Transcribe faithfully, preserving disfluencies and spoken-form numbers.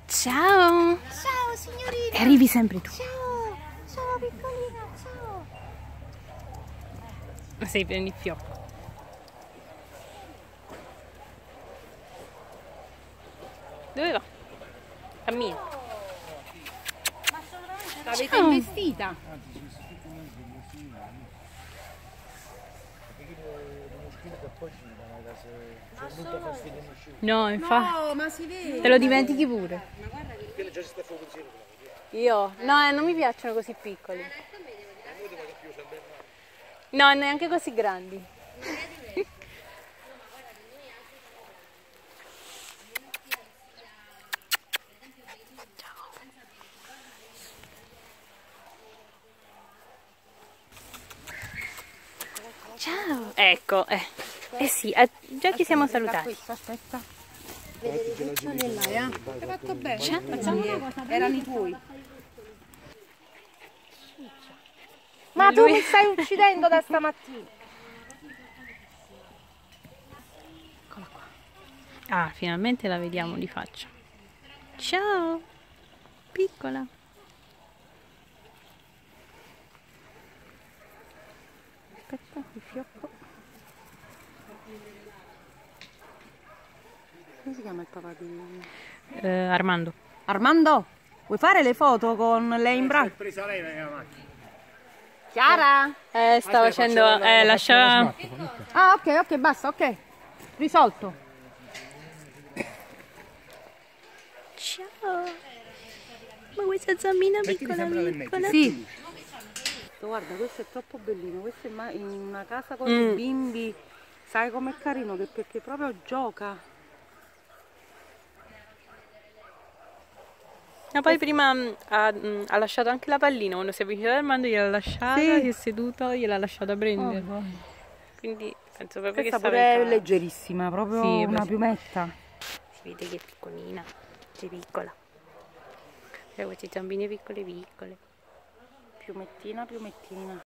Ciao! Ciao signorina! Arrivi sempre tu. Ciao! Ciao piccolina, ciao! Sei pieno di fiocco. Dove va? Cammina. L'avete Ciao. investita? No, infatti. No, ma si vede! Te lo dimentichi pure. Io? No, eh, non mi piacciono così piccoli. No, neanche così grandi. Ciao. Ecco, eh. Eh sì, eh, già ci siamo salutati. Questo, aspetta. Vedi le cucciole là, eh? Hai fatto bene. Ciao. Facciamo una cosa, erano i tuoi. Ma tu Lui- mi stai uccidendo da stamattina. Eccola qua. Ah, finalmente la vediamo di faccia. Ciao, piccola. Aspetta, il fiocco. Come si chiama il papà di... Eh, Armando. Armando, vuoi fare le foto con lei in braccio? Presa lei nella macchina. Chiara? Eh, sta facendo... Eh, lascia... Ah, ok, ok, basta, ok. Risolto. Ciao. Ma questa zammina piccola piccola. Sì. Guarda, questo è troppo bellino, questo è ma- in una casa con Mm. i bimbi. Sai com'è carino? Che perché proprio gioca. Ma poi prima mh, ha, mh, ha lasciato anche la pallina, quando si è avvicinato al Armando gliel'ha lasciata, Sì. si è seduto, gliel'ha lasciata prendere. Quindi penso proprio Questa che stava pure in è casa. leggerissima, proprio Sì, una beh. piumetta. Si vede che è piccolina, che è piccola. E questi zambini piccole piccole. Piumettina, piumettina.